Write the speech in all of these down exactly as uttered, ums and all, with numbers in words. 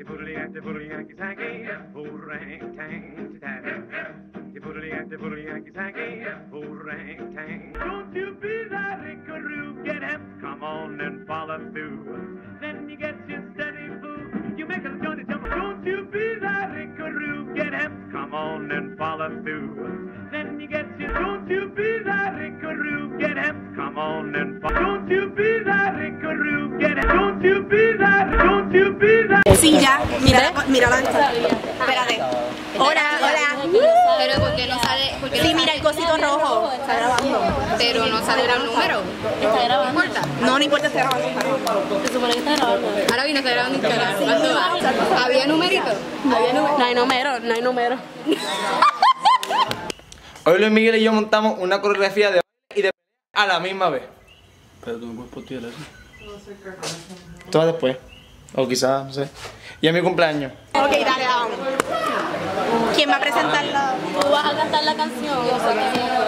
Don't you be that rickaroo, get him, come on and follow through. Then you get your steady food, you make a Johnny jump. Don't you be that rickaroo, get him, come on and follow through. Then you get your, don't you be that rickaroo, get him, come on and follow. Don't you be that rickaroo, get him, don't you be that, don't you be that. Sí, ya, mira, mira la espérate. Hola, hola. Pero ¿por qué no sale? Porque Sí, mira el cosito rojo. Está grabando. Pero no sale el número. Está grabando. No importa. No, no importa, está grabando. Se supone que está grabando. Ahora vino, está grabando Instagram. ¿Cuánto va? ¿Había numerito? Había numerito. No hay número, no hay número. Hoy Luis Miguel y yo montamos una coreografía de y de a la misma vez. Pero tú no puedes postear eso. Todo después. O quizás, no sé. Y es mi cumpleaños. Ok, dale, vamos. ¿Quién va a presentarla? Tú vas a cantar la canción. Yo sé que sí,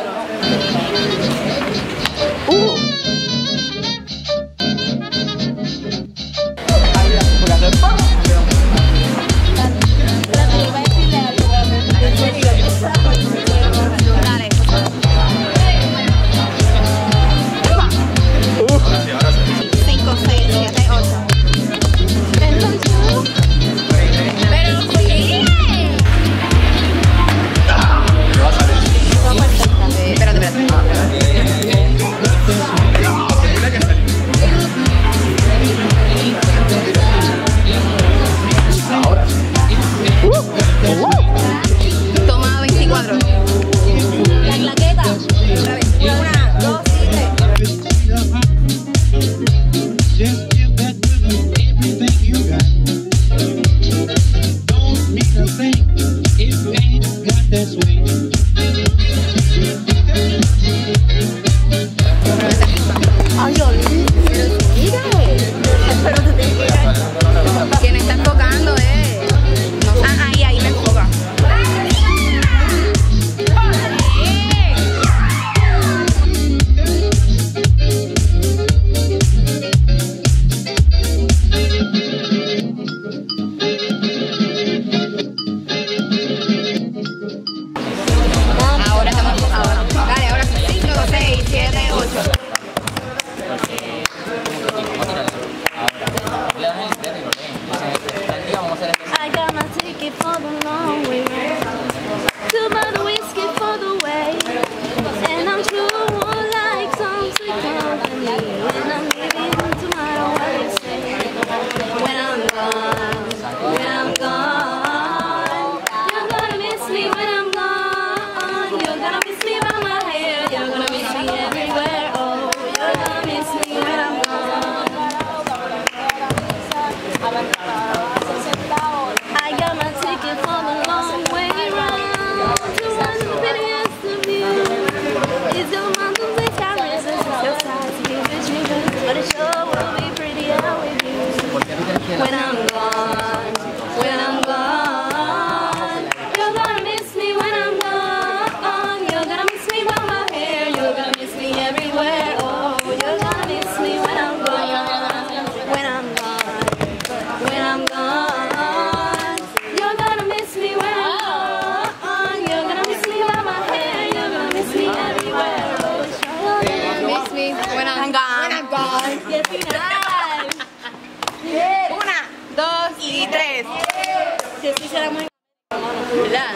Toma veinticuatro. La claqueta. Una, dos y tres. Ay, olvídate. ¿Quién está enfocando, eh? No sé. Ah, ahí, ahí me enfoca. Ahora estamos enfocados. Dale, ahora cinco, seis, siete, ocho. I got my ticket for the long way round. Two bottle whiskey for the way. And I'm true like some sweet company. And I'm leaving tomorrow, what you say. When I'm gone, when I'm gone, you're gonna miss me when I'm gone. You're gonna miss me by my hair. You're gonna miss me everywhere. Oh, you're gonna miss me when I'm gone. I got my ticket for the long way round. To one of the prettiest of you. It's your mountains and sky rivers. It's your sides, you rich rivers. But it sure will be prettier with you. When I'm gone, when I'm gone, you're gonna miss me when I'm gone. You're gonna miss me by my hair. You're gonna miss me everywhere. Oh, you're gonna miss me when I'm gone. When I'm gone, when I'm gone, you're gonna miss me when I'm gone. You're gonna miss me by my hair. You're gonna miss me everywhere. Oh, sure. You're gonna miss me when I'm gone. When I'm gone. Y el final. Una, dos y tres. Si así será muy... ¿Verdad?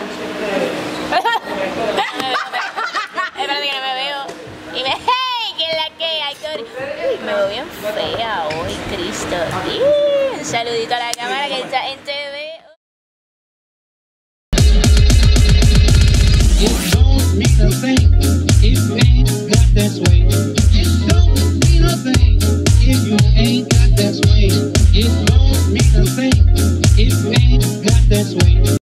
Espérate que no me veo. Y me... ¡Hey! ¿Qué es la que hay? Uy, me veo bien fea hoy, Cristo. Y un saludito a la cámara que está en T V. It don't mean a thing if you ain't got that swing. It don't mean a thing if you ain't